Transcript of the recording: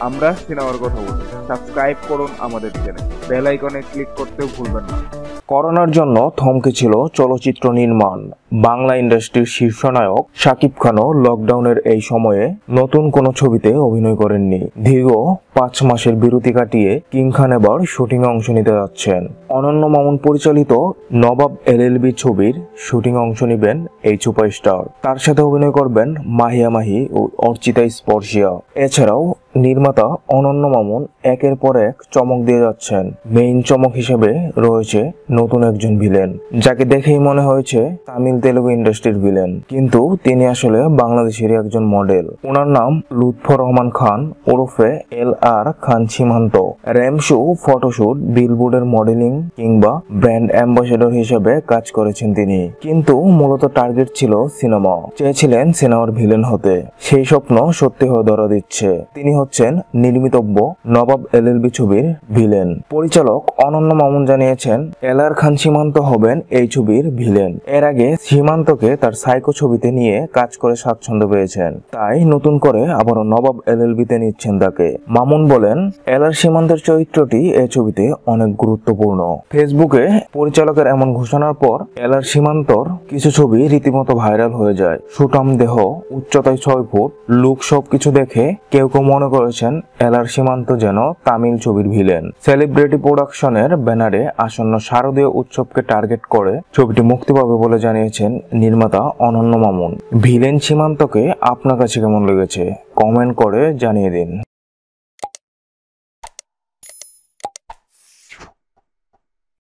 আমরা সিনেমার কথা বলি। সাবস্ক্রাইব করুন আমাদের চ্যানেল, বেল আইকনে ক্লিক করতেও ভুলবেন না। করোনার জন্য থমকে ছিল চলচ্চিত্র নির্মাণ। বাংলা ইন্ডাস্ট্রির শীর্ষ নায়ক শাকিব খানও লকডাউনের এই সময়ে নতুন কোনো ছবিতে অভিনয় করেননি। দীর্ঘ 5 মাসের বিরতি কাটিয়ে কিং খান এবার শুটিং অংশ নিতে যাচ্ছেন। অনন্য মামুন পরিচালিত নবাব এলএলবি ছবির শুটিং অংশ নেবেন এই সুপারস্টার। তার সাথে অভিনয় করবেন মাহি ও অর্চিতা স্পর্শিয়া। এছাড়াও নির্মাতা অনন্য মামুন একের পর এক চমক দিয়ে যাচ্ছেন। মেইন চমক হিসেবে রয়েছে নতুন একজন ভিলেন, যাকে দেখেই মনে হয়েছে তামিল তেলুগু ইন্ডাস্ট্রির ভিলেন, কিন্তু তিনি আসলে বাংলাদেশের একজন মডেল। ওনার নাম লুৎফর রহমান খান ওরফে LR Khan Simanta. Ramp show, photoshoot, বিলবোর্ডের মডেলিং কিংবা ব্র্যান্ড অ্যাম্বাসেডর হিসেবে কাজ করেছেন তিনি, কিন্তু মূলত টার্গেট ছিল সিনেমা। চেয়েছিলেন সিনেমার ভিলেন হতে, সেই স্বপ্ন সত্যি হয়ে ধরা দিচ্ছে। তিনি হচ্ছেন নির্মিতব্য নবাব এলএলবি ছবির ভিলেন। পরিচালক অনন্য মামুন জানিয়েছেন LR খান সীমান্ত হবেন এই ছবির ভিলেন। এর আগে সীমান্তকে তার সাইকো ছবিতে নিয়ে কাজ করে স্বাচ্ছন্দ্য পেয়েছেন, তাই নতুন করে আবারও নবাব এলএলবিতে নিচ্ছেন তাকে। মামুন বলেন, LR সীমান্তের চরিত্রটি এই ছবিতে অনেক গুরুত্বপূর্ণ। ফেসবুকে পরিচালকের এমন ঘোষণার পর LR সীমান্তর কিছু ছবি রীতিমতো ভাইরাল হয়ে যায়। সুঠাম দেহ, উচ্চতায় 6 ফুট, লুক, সবকিছু দেখে কেউ কেউ মনে করেছেন LR সীমান্ত যেন তামিল ছবির ভিলেন। সেলিব্রিটি প্রোডাকশনের ব্যানারে আসন্ন শারদীয় উৎসবকে টার্গেট করে ছবিটি মুক্তি পাবে বলে জানিয়েছেন নির্মাতা অনন্য মামুন। ভিলেন সীমান্তকে আপনার কাছে কেমন লেগেছে কমেন্ট করে জানিয়ে দিন।